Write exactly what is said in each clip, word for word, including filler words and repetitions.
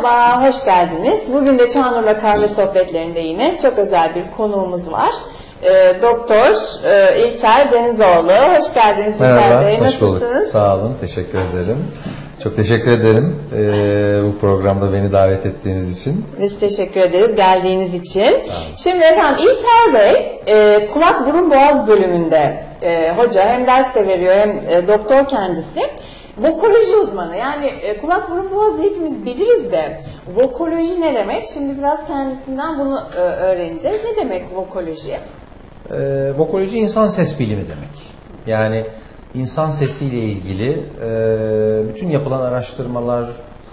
Merhaba, hoş geldiniz. Bugün de Çağnur'la Kahve Sohbetlerinde yine çok özel bir konuğumuz var. E, Doktor e, İlter Denizoğlu. Hoş geldiniz İlter Bey. Hoş bulduk. Nasılsınız? Sağ olun, teşekkür ederim. Çok teşekkür ederim e, bu programda beni davet ettiğiniz için. Biz teşekkür ederiz geldiğiniz için. Şimdi efendim İlter Bey e, kulak burun boğaz bölümünde e, hoca, hem ders de veriyor hem e, doktor kendisi. Vokoloji uzmanı, yani e, kulak burun boğazı hepimiz biliriz de vokoloji ne demek? Şimdi biraz kendisinden bunu e, öğreneceğiz. Ne demek vokoloji? E, vokoloji insan ses bilimi demek. Yani insan sesiyle ilgili e, bütün yapılan araştırmalar,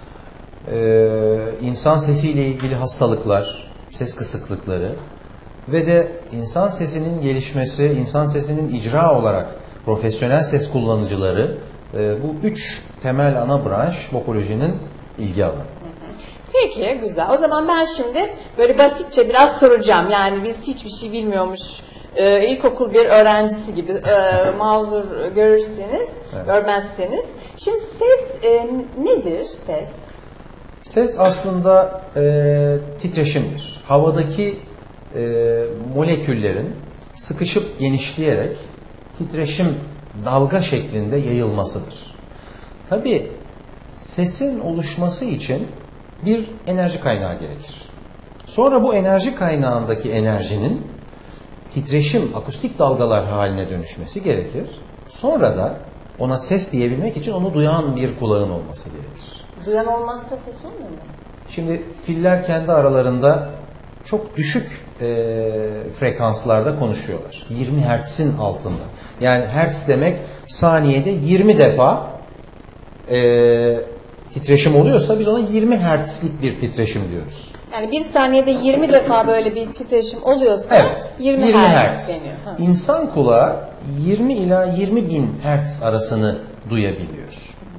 e, insan sesiyle ilgili hastalıklar, ses kısıklıkları ve de insan sesinin gelişmesi, insan sesinin icra olarak profesyonel ses kullanıcıları, bu üç temel ana branş vokolojinin ilgi alanı. Peki, güzel. O zaman ben şimdi böyle basitçe biraz soracağım. Yani biz hiçbir şey bilmiyormuş, e, ilkokul bir öğrencisi gibi e, mazur görürseniz, evet. görmezseniz. Şimdi ses e, nedir ses? Ses aslında e, titreşimdir. Havadaki e, moleküllerin sıkışıp genişleyerek titreşim dalga şeklinde yayılmasıdır. Tabii sesin oluşması için bir enerji kaynağı gerekir. Sonra bu enerji kaynağındaki enerjinin titreşim, akustik dalgalar haline dönüşmesi gerekir. Sonra da ona ses diyebilmek için onu duyan bir kulağın olması gerekir. Duyan olmazsa ses olmuyor mu? Şimdi filler kendi aralarında çok düşük e, frekanslarda konuşuyorlar. yirmi hertz'in altında. Yani hertz demek saniyede yirmi defa e, titreşim oluyorsa biz ona yirmi hertz'lik bir titreşim diyoruz. Yani bir saniyede yirmi defa böyle bir titreşim oluyorsa evet, yirmi, yirmi hertz, hertz deniyor. Ha. İnsan kulağı yirmi ila yirmi bin hertz arasını duyabiliyor.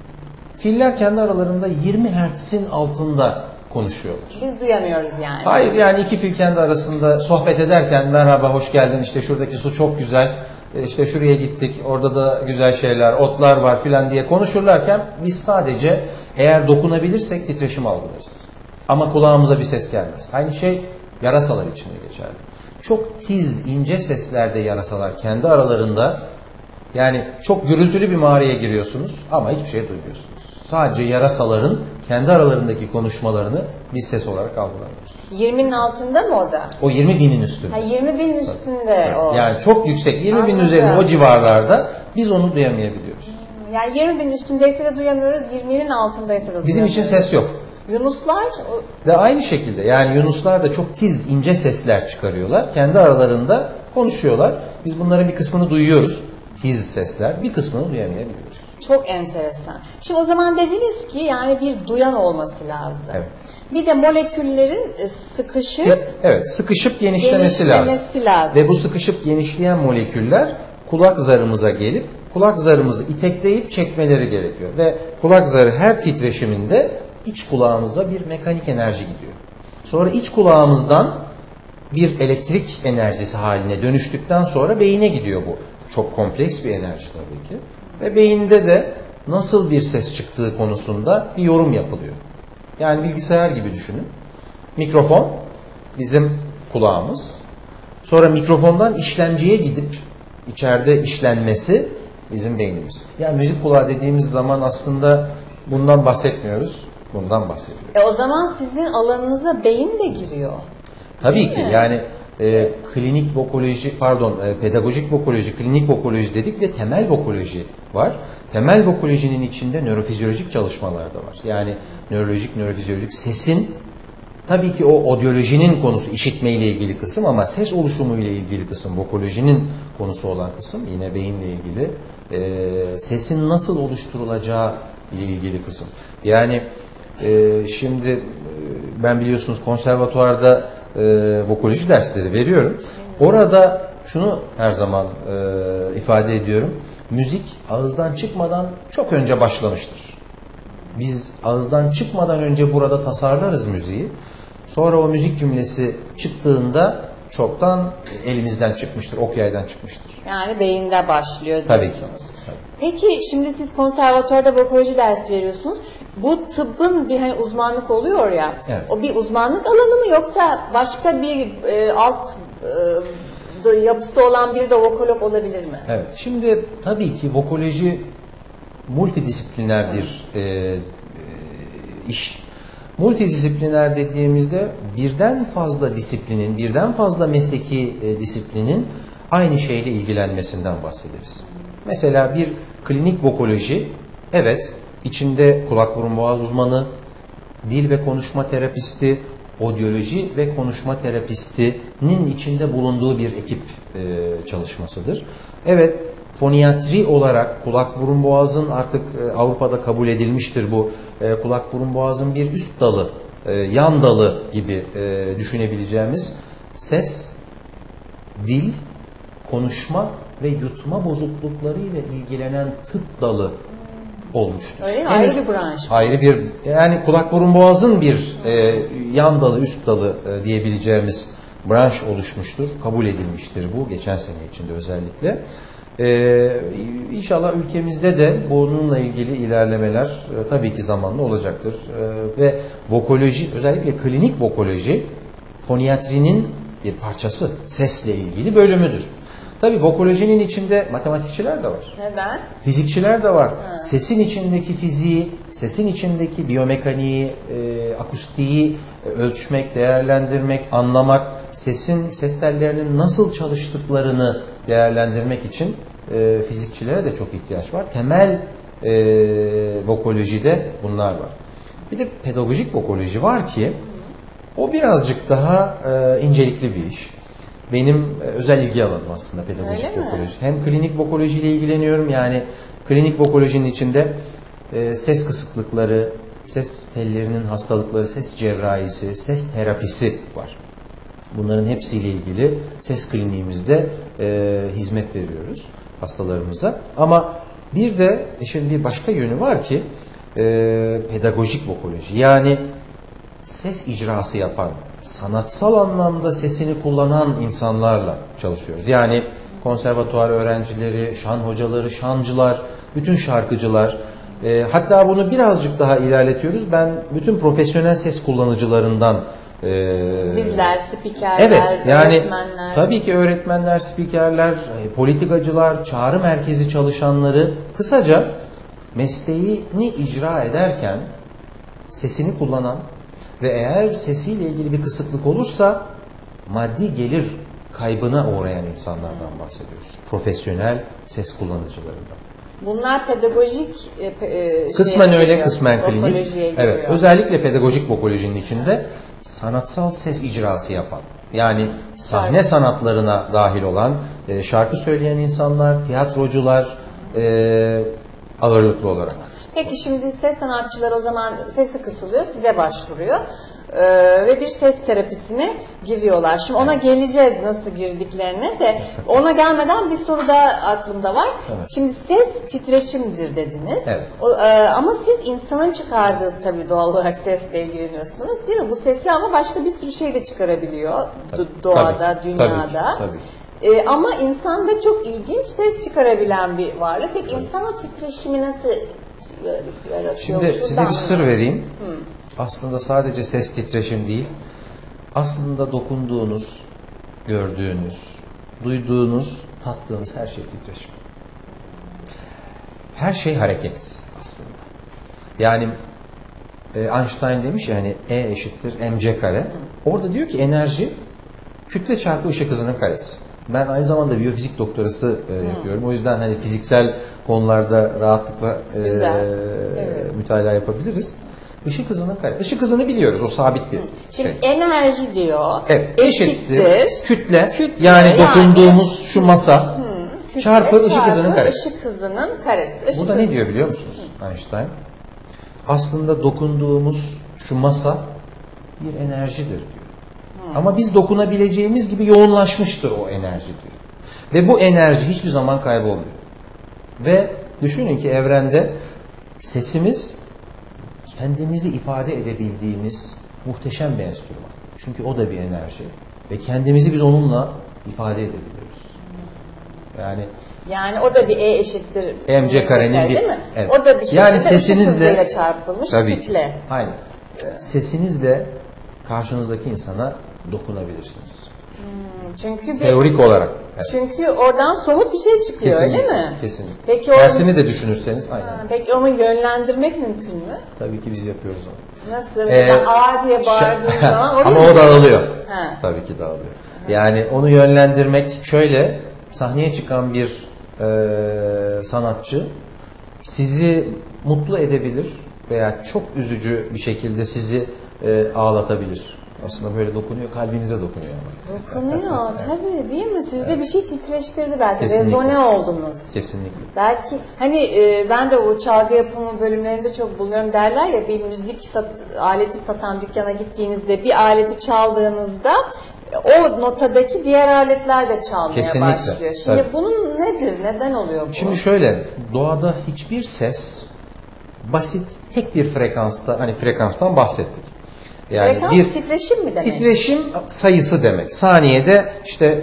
Filler kendi aralarında yirmi hertz'in altında konuşuyorlar. Biz duyamıyoruz yani. Hayır, yani iki fil kendi arasında sohbet ederken merhaba, hoş geldin, işte şuradaki su çok güzel, işte şuraya gittik, orada da güzel şeyler, otlar var filan diye konuşurlarken biz sadece eğer dokunabilirsek titreşim algılarız. Ama kulağımıza bir ses gelmez. Aynı şey yarasalar için de geçerli. Çok tiz, ince seslerde yarasalar kendi aralarında, yani çok gürültülü bir mağaraya giriyorsunuz ama hiçbir şey duymuyorsunuz. Sadece yarasaların kendi aralarındaki konuşmalarını biz ses olarak algılamıyoruz. yirminin altında mı o da? O yirmi binin üstünde. Ha, yirmi binin üstünde Tabii. o. Yani çok yüksek, yirmi bin Anladım. üzerinde o civarlarda biz onu duyamayabiliyoruz. Yani yirmi binin üstündeyse de duyamıyoruz, yirminin altındaysa da duyamıyoruz. Bizim için ses yok. Yunuslar? O... De aynı şekilde, yani yunuslar da çok tiz, ince sesler çıkarıyorlar. Kendi aralarında konuşuyorlar. Biz bunların bir kısmını duyuyoruz. Tiz sesler, bir kısmını duyamayabiliyoruz. Çok enteresan. Şimdi o zaman dediniz ki yani bir duyan olması lazım. Evet. Bir de moleküllerin sıkışıp evet, sıkışıp genişlemesi, genişlemesi lazım. lazım. Ve bu sıkışıp genişleyen moleküller kulak zarımıza gelip kulak zarımızı itekleyip çekmeleri gerekiyor. Ve kulak zarı her titreşiminde iç kulağımıza bir mekanik enerji gidiyor. Sonra iç kulağımızdan bir elektrik enerjisi haline dönüştükten sonra beyine gidiyor bu. Çok kompleks bir enerji tabii ki. Ve beyinde de nasıl bir ses çıktığı konusunda bir yorum yapılıyor. Yani bilgisayar gibi düşünün. Mikrofon bizim kulağımız. Sonra mikrofondan işlemciye gidip içeride işlenmesi bizim beynimiz. Yani müzik kulağı dediğimiz zaman aslında bundan bahsetmiyoruz. Bundan bahsediyoruz. E o zaman sizin alanınıza beyin de giriyor. Tabii Değil ki mi? yani e, klinik vokoloji, pardon e, pedagojik vokoloji, klinik vokoloji dedik de temel vokoloji var. Temel vokolojinin içinde nörofizyolojik çalışmalar da var. Yani nörolojik, nörofizyolojik sesin, tabii ki o odyolojinin konusu işitme ile ilgili kısım ama ses oluşumu ile ilgili kısım, vokolojinin konusu olan kısım yine beyinle ilgili. E, sesin nasıl oluşturulacağı ile ilgili kısım. Yani e, şimdi e, ben biliyorsunuz konservatuvarda e, vokoloji dersleri veriyorum. Orada şunu her zaman e, ifade ediyorum. Müzik ağızdan çıkmadan çok önce başlamıştır. Biz ağızdan çıkmadan önce burada tasarlarız müziği. Sonra o müzik cümlesi çıktığında çoktan elimizden çıkmıştır, ok yaydan çıkmıştır. Yani beyinde başlıyor Tabii ki. diyorsunuz. Tabii. Peki şimdi siz konservatuvarda vokoloji dersi veriyorsunuz. Bu tıbbın bir hani uzmanlık oluyor ya, evet. O bir uzmanlık alanı mı yoksa başka bir e, alt e, yapısı olan biri de vokolog olabilir mi? Evet, şimdi tabii ki vokoloji multidisipliner bir e, e, iş. Multidisipliner dediğimizde birden fazla disiplinin, birden fazla mesleki e, disiplinin aynı şeyle ilgilenmesinden bahsederiz. Mesela bir klinik vokoloji, evet, içinde kulak burun boğaz uzmanı, dil ve konuşma terapisti, odyoloji ve konuşma terapistinin içinde bulunduğu bir ekip e, çalışmasıdır. Evet, foniyatri olarak kulak burun boğazın artık e, Avrupa'da kabul edilmiştir bu. E, kulak burun boğazın bir üst dalı, e, yan dalı gibi e, düşünebileceğimiz ses, dil, konuşma ve yutma bozuklukları ile ilgilenen tıp dalı olmuştur. Öyle mi? Henüz Ayrı bir branş. Ayrı bir, yani kulak burun boğazın bir e, yan dalı, üst dalı e, diyebileceğimiz branş oluşmuştur. Kabul edilmiştir bu geçen sene içinde özellikle. Ee, inşallah ülkemizde de bununla ilgili ilerlemeler e, tabii ki zamanla olacaktır. E, ve vokoloji, özellikle klinik vokoloji foniyatrinin bir parçası, sesle ilgili bölümüdür. Tabii vokolojinin içinde matematikçiler de var. Neden? Fizikçiler de var. Ha. Sesin içindeki fiziği, sesin içindeki biyomekaniği, e, akustiği e, ölçmek, değerlendirmek, anlamak, sesin, ses tellerinin nasıl çalıştıklarını değerlendirmek için e, fizikçilere de çok ihtiyaç var. Temel e, vokolojide bunlar var. Bir de pedagojik vokoloji var ki o birazcık daha e, incelikli bir iş. Benim e, özel ilgi alanım aslında pedagojik Öyle vokoloji. mi? Hem klinik vokoloji ile ilgileniyorum, yani klinik vokolojinin içinde e, ses kısıklıkları, ses tellerinin hastalıkları, ses cerrahisi, ses terapisi var. Bunların hepsiyle ilgili ses kliniğimizde e, hizmet veriyoruz hastalarımıza. Ama bir de işin bir başka yönü var ki e, pedagojik vokoloji. Yani ses icrası yapan, sanatsal anlamda sesini kullanan insanlarla çalışıyoruz. Yani konservatuvar öğrencileri, şan hocaları, şancılar, bütün şarkıcılar. E, hatta bunu birazcık daha ilerletiyoruz. Ben bütün profesyonel ses kullanıcılarından Ee, Bizler, spikerler, evet, yani öğretmenler. Tabii ki öğretmenler, spikerler, politikacılar, çağrı merkezi çalışanları, kısaca mesleğini icra ederken sesini kullanan ve eğer sesiyle ilgili bir kısıklık olursa maddi gelir kaybına uğrayan insanlardan bahsediyoruz. Profesyonel ses kullanıcılarından. Bunlar pedagojik e, kısmen öyle, giriyor, kısmen klinik. Evet, özellikle pedagojik vokolojinin içinde sanatsal ses icrası yapan, yani sahne şarkı sanatlarına dahil olan e, şarkı söyleyen insanlar, tiyatrocular e, ağırlıklı olarak. Peki şimdi ses sanatçıları o zaman sesi kısılıyor, size başvuruyor ee, ve bir ses terapisine giriyorlar. Şimdi ona geleceğiz nasıl girdiklerine de. Ona gelmeden bir soru da aklımda var. Evet. Şimdi ses titreşimdir dediniz. Evet. O, e, ama siz insanın çıkardığı tabii doğal olarak sesle ilgileniyorsunuz değil mi? Bu sesi ama başka bir sürü şey de çıkarabiliyor tabii, doğada, tabii, dünyada. Tabii, tabii. Ee, ama insan da çok ilginç ses çıkarabilen bir varlık. Peki tabii. İnsan o titreşimi nasıl yaratıyor? Şimdi Şuradan size bir mı? sır vereyim. Hı. Aslında sadece ses titreşim değil. Aslında dokunduğunuz, gördüğünüz, duyduğunuz, tattığınız her şey titreşim. Her şey hareket aslında. Yani e, Einstein demiş ya hani E eşittir mc kare. Hı. Orada diyor ki enerji kütle çarpı ışık hızının karesi. Ben aynı zamanda biyofizik doktorası e, yapıyorum. O yüzden hani fiziksel konularda rahatlıkla e, evet. mütalaa yapabiliriz. Işık hızının karesi. Işık hızını biliyoruz. O sabit bir Hı. Şimdi şey. enerji diyor. Evet. Eşittir. Eşittir. Kütle. kütle yani dokunduğumuz yani, şu masa hı, kütle, çarpı, çarpı ışık hızının karesi. Işık hızının karesi. Işık Burada hızı. ne diyor biliyor musunuz Hı. Einstein? Aslında dokunduğumuz şu masa bir enerjidir diyor. Hı. Ama biz dokunabileceğimiz gibi yoğunlaşmıştır o enerji diyor. Ve bu enerji hiçbir zaman kaybolmuyor. Ve düşünün ki evrende sesimiz kendimizi ifade edebildiğimiz muhteşem bir enstrüman. Çünkü o da bir enerji. Ve kendimizi biz onunla ifade edebiliyoruz. Yani Yani o da bir E eşittir mc karenin bir, değil mi? evet. O da bir şekilde yani sesinizle çarpılmış tabii kütle. Ki, aynen. Sesinizle karşınızdaki insana dokunabilirsiniz. Hmm, çünkü bir, teorik olarak. Evet. Çünkü oradan somut bir şey çıkıyor, Kesinlikle, öyle mi? Kesinlikle. Peki Tersini de düşünürseniz aynen. Ha, peki onu yönlendirmek mümkün mü? Tabii ki biz yapıyoruz onu. Nasıl? Mesela Ee, A diye bağırdığın zaman oraya ama o dağılıyor. Ha. Tabii ki dağılıyor. Yani onu yönlendirmek şöyle, sahneye çıkan bir e, sanatçı sizi mutlu edebilir veya çok üzücü bir şekilde sizi e, ağlatabilir. Aslında böyle dokunuyor, kalbinize dokunuyor ama. Dokunuyor tabii, değil mi? Sizde evet. bir şey titreştirdi belki. Kesinlikle. Rezone oldunuz. Kesinlikle. Belki hani e, ben de o çalgı yapımı bölümlerinde çok bulunuyorum, derler ya, bir müzik sat, aleti satan dükkana gittiğinizde bir aleti çaldığınızda o notadaki diğer aletler de çalmaya Kesinlikle. başlıyor. Şimdi tabii. bunun nedir? Neden oluyor bu? Şimdi şöyle, doğada hiçbir ses basit tek bir frekansta, hani frekanstan bahsettik. Yani frekans bir titreşim mi demek? Titreşim sayısı demek. Saniyede işte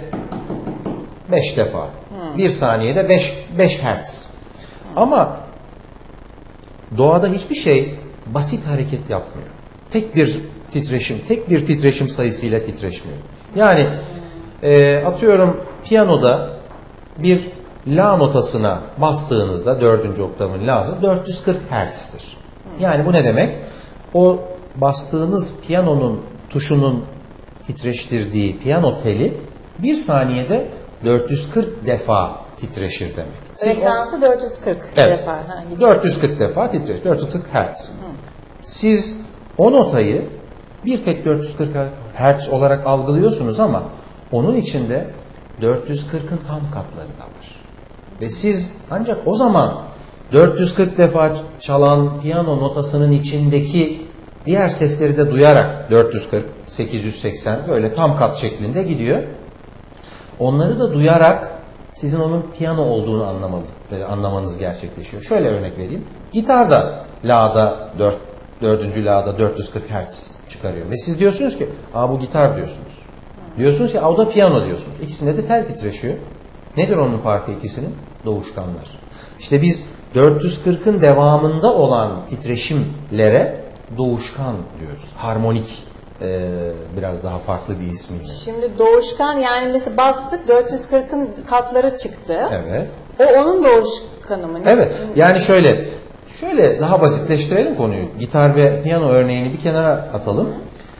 beş defa. Hmm. Bir saniyede beş hertz. Hmm. Ama doğada hiçbir şey basit hareket yapmıyor. Tek bir titreşim, tek bir titreşim sayısıyla titreşmiyor. Yani hmm. e, atıyorum piyanoda bir la notasına bastığınızda dördüncü oktavın la'sı dört yüz kırk hertz'tir. Hmm. Yani bu ne demek? O bastığınız piyanonun tuşunun titreştirdiği piyano teli bir saniyede dört yüz kırk defa titreşir demek. Frekansı dört yüz kırk evet, defa. Ha, dört yüz kırk defa titreşir. dört yüz kırk hertz. Hı. Siz o notayı bir tek dört yüz kırk hertz olarak algılıyorsunuz ama onun içinde dört yüz kırkın tam katları da var. Ve siz ancak o zaman dört yüz kırk defa çalan piyano notasının içindeki diğer sesleri de duyarak dört yüz kırk, sekiz yüz seksen böyle tam kat şeklinde gidiyor. Onları da duyarak sizin onun piyano olduğunu anlamalı, e, anlamanız gerçekleşiyor. Şöyle örnek vereyim. Gitarda la'da dört, dördüncü la'da dört yüz kırk hertz çıkarıyor. Ve siz diyorsunuz ki aa bu gitar diyorsunuz. Diyorsunuz ki o da piyano diyorsunuz. İkisinde de tel titreşiyor. Nedir onun farkı ikisinin? Doğuşkanlar. İşte biz dört yüz kırkın devamında olan titreşimlere doğuşkan diyoruz. Harmonik e, biraz daha farklı bir ismiyle. Şimdi doğuşkan yani mesela bastık dört yüz kırkın katları çıktı. Evet. O onun doğuşkanı mı? Evet. Yani şöyle şöyle daha basitleştirelim konuyu. Gitar ve piyano örneğini bir kenara atalım.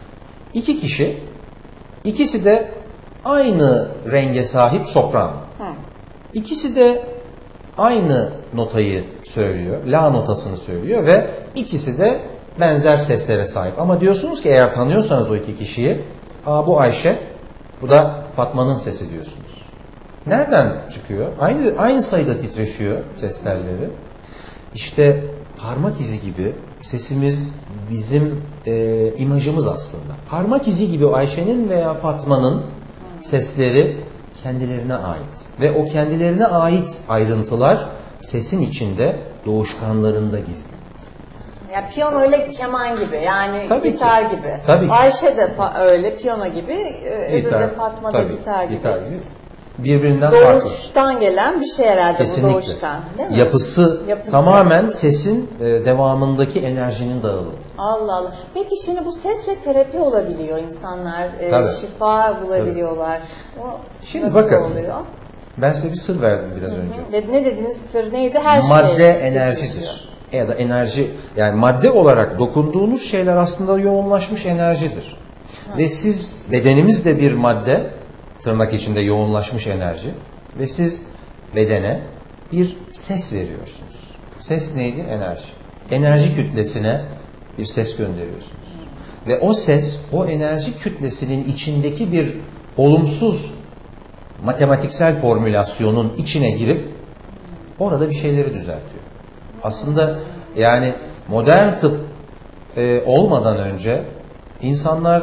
İki kişi, ikisi de aynı renge sahip sopran. Hı. İkisi de aynı notayı söylüyor. La notasını söylüyor ve ikisi de benzer seslere sahip. Ama diyorsunuz ki eğer tanıyorsanız o iki kişiyi, aa bu Ayşe, bu da Fatma'nın sesi diyorsunuz. Nereden çıkıyor? Aynı aynı sayıda titreşiyor ses telleri. İşte parmak izi gibi sesimiz bizim e, imajımız aslında. Parmak izi gibi Ayşe'nin veya Fatma'nın sesleri kendilerine ait. Ve o kendilerine ait ayrıntılar sesin içinde doğuşkanlarında gizli. Ya piyano öyle keman gibi yani tabii gitar ki. gibi. Tabii Ayşe de öyle piyano gibi, öbürü de Fatma da gitar gibi. Gitar gibi. Birbirinden Doğuştan farklı. Doğuştan gelen bir şey herhalde. Kesinlikle. Bu doğuşkan değil mi? Yapısı, Yapısı tamamen sesin e, devamındaki enerjinin dağılımı. Allah Allah. Peki şimdi bu sesle terapi olabiliyor insanlar. E, şifa bulabiliyorlar. O şimdi nasıl bakın, oluyor? Ben size bir sır verdim biraz Hı-hı. önce. Ne dediniz? Sır neydi? Her madde şey enerjidir. Ya da enerji, yani madde olarak dokunduğunuz şeyler aslında yoğunlaşmış enerjidir. Hı. Ve siz, bedenimiz de bir madde, tırnak içinde yoğunlaşmış enerji. Ve siz bedene bir ses veriyorsunuz. Ses neydi? Enerji. Enerji kütlesine bir ses gönderiyorsunuz. Hı. Ve o ses, o enerji kütlesinin içindeki bir olumsuz matematiksel formülasyonun içine girip orada bir şeyleri düzeltiyor. Aslında yani modern tıp e, olmadan önce insanlar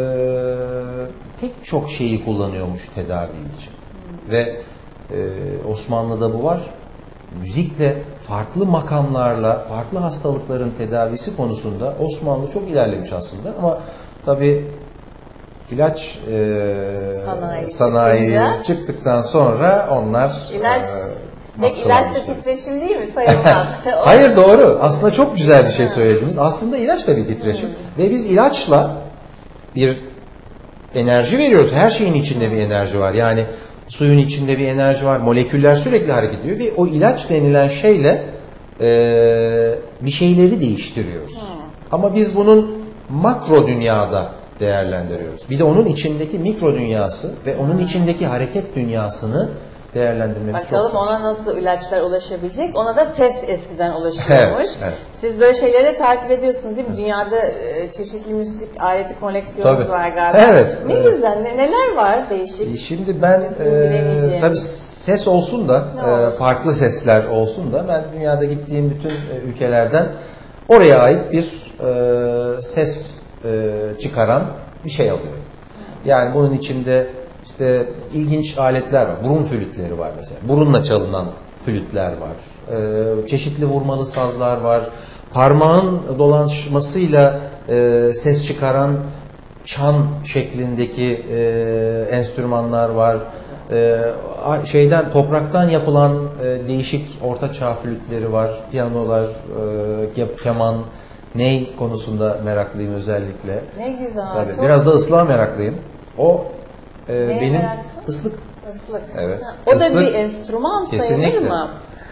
e, pek çok şeyi kullanıyormuş tedavi için. Ve e, Osmanlı'da bu var. Müzikle, farklı makamlarla, farklı hastalıkların tedavisi konusunda Osmanlı çok ilerlemiş aslında. Ama tabii ilaç e, Sanayi sanayi çıkınca, çıktıktan sonra onlar ilaç e, pek ilaç da titreşim değil mi? Sayılmaz. Hayır, doğru. Aslında çok güzel bir şey söylediniz. Aslında ilaç da bir titreşim. Ve biz ilaçla bir enerji veriyoruz. Her şeyin içinde bir enerji var. Yani suyun içinde bir enerji var. Moleküller sürekli hareket ediyor ve o ilaç denilen şeyle e, bir şeyleri değiştiriyoruz. Hmm. Ama biz bunun makro dünyada değerlendiriyoruz. Bir de onun içindeki mikro dünyası ve onun içindeki hareket dünyasını değerlendirmemiz çok zor. Bakalım ona nasıl ilaçlar ulaşabilecek? Ona da ses eskiden ulaşıyormuş. Evet, evet. Siz böyle şeyleri de takip ediyorsunuz değil mi? Dünyada e, çeşitli müzik aleti koleksiyonunuz Tabii. var galiba. Evet. Ne evet. güzel. Ne, neler var değişik? Şimdi ben e, tabii ses olsun da e, farklı sesler olsun da ben dünyada gittiğim bütün e, ülkelerden oraya ait bir e, ses e, çıkaran bir şey alıyorum. Yani bunun içinde İşte ilginç aletler var. Burun flütleri var mesela. Burunla çalınan flütler var. Ee, çeşitli vurmalı sazlar var. Parmağın dolaşmasıyla e, ses çıkaran çan şeklindeki e, enstrümanlar var. E, şeyden topraktan yapılan e, değişik ortaçağ flütleri var. Piyanolar, e, keman, ney konusunda meraklıyım özellikle. Ne güzel. Tabii, çok biraz da ıslığa meraklıyım. O Ee, Neye benim meraksın? ıslık. Islık. Evet. Ha, o Islık, da bir enstrüman kesinlikle. sayılır mı?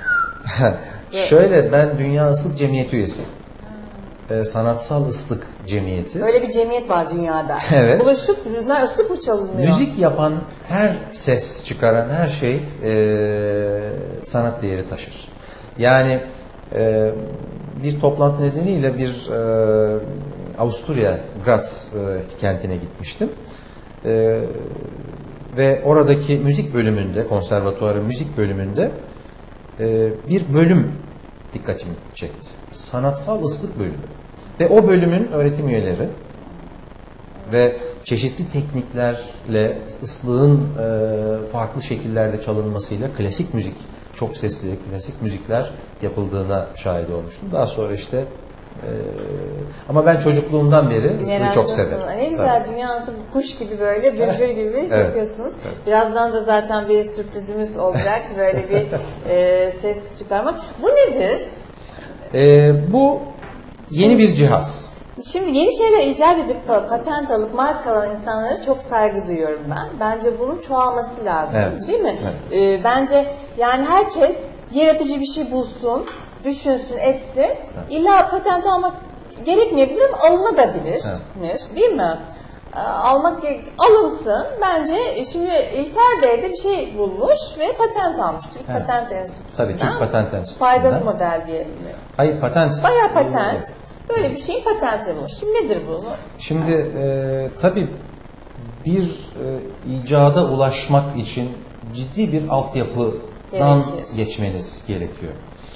Şöyle, ben Dünya Islık Cemiyeti üyesiyim. Ee, Sanatsal Islık Cemiyeti. Öyle bir cemiyet var dünyada. Evet. Buluşup bunlar ıslık mı çalınıyor? Müzik yapan her ses çıkaran her şey e, sanat değeri taşır. Yani e, bir toplantı nedeniyle bir e, Avusturya Graz e, kentine gitmiştim. Ee, ve oradaki müzik bölümünde, konservatuvarın müzik bölümünde e, bir bölüm dikkatimi çekti. Sanatsal ıslık bölümü. Ve o bölümün öğretim üyeleri ve çeşitli tekniklerle ıslığın e, farklı şekillerde çalınmasıyla klasik müzik, çok sesli klasik müzikler yapıldığına şahit olmuştum. Daha sonra işte Ee, ama ben çocukluğumdan beri ıslığı çok severim. Ne güzel, tabii. dünyanızı kuş gibi böyle bülbül gibi şey evet. yapıyorsunuz. Evet. Birazdan da zaten bir sürprizimiz olacak. Böyle bir e, ses çıkarmak. Bu nedir? Ee, bu yeni bir cihaz. Şimdi yeni şeyler icat edip patent alıp markalanan insanlara çok saygı duyuyorum ben. Bence bunun çoğalması lazım, evet. değil mi? Evet. Ee, bence yani herkes yaratıcı bir şey bulsun, düşünsün, etsin. Evet. İlla patent almak gerekmeyebilir ama alınabilir. Evet. Değil mi? Almak alınsın. Bence şimdi İlter Bey de bir şey bulmuş ve patent almış. Türk evet. Patent Enstitüsü'nden. Tabii, Türk Patent Enstitüsü'nden. Faydalı model diyelim mi? Hayır, patent. Bayağı patent. Böyle bir şeyin patenti bulmuş. Şimdi nedir bu? Şimdi e, tabii bir e, icada ulaşmak için ciddi bir altyapıdan Gerekir. geçmeniz gerekiyor.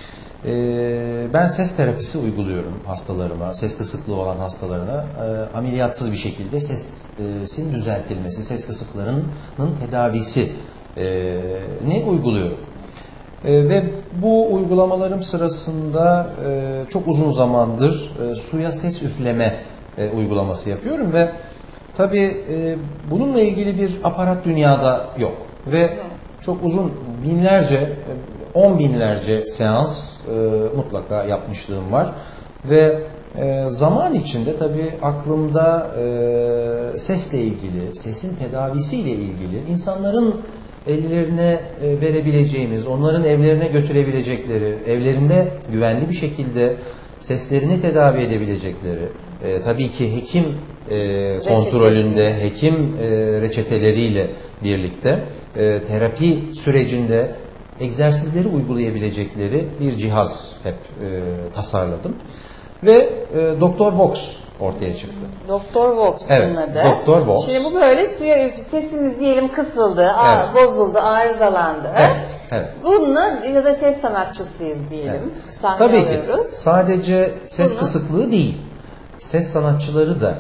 E, ben ses terapisi uyguluyorum hastalarıma, ses kısıklığı olan hastalarına. E, ameliyatsız bir şekilde sesin düzeltilmesi, ses kısıklarının tedavisi e, ne uyguluyorum. E, ve bu uygulamalarım sırasında e, çok uzun zamandır e, suya ses üfleme e, uygulaması yapıyorum ve tabii e, bununla ilgili bir aparat dünyada yok ve çok uzun binlerce, on binlerce seans e, mutlaka yapmışlığım var ve e, zaman içinde tabii aklımda e, sesle ilgili, sesin tedavisiyle ilgili insanların ellerine verebileceğimiz, onların evlerine götürebilecekleri, evlerinde güvenli bir şekilde seslerini tedavi edebilecekleri, e, tabii ki hekim e, kontrolünde, hekim e, reçeteleriyle birlikte e, terapi sürecinde egzersizleri uygulayabilecekleri bir cihaz hep e, tasarladım. Ve e, Doktor Vox ortaya çıktı. Doktor Vox evet, bunun adı. Doktor Vox. Şimdi bu böyle suya üf, sesimiz diyelim kısıldı, evet. bozuldu, arızalandı. Evet, evet. Bununla ya da ses sanatçısıyız diyelim. Evet. Sahne Tabii alıyoruz. ki sadece ses Bunu... kısıklığı değil. Ses sanatçıları da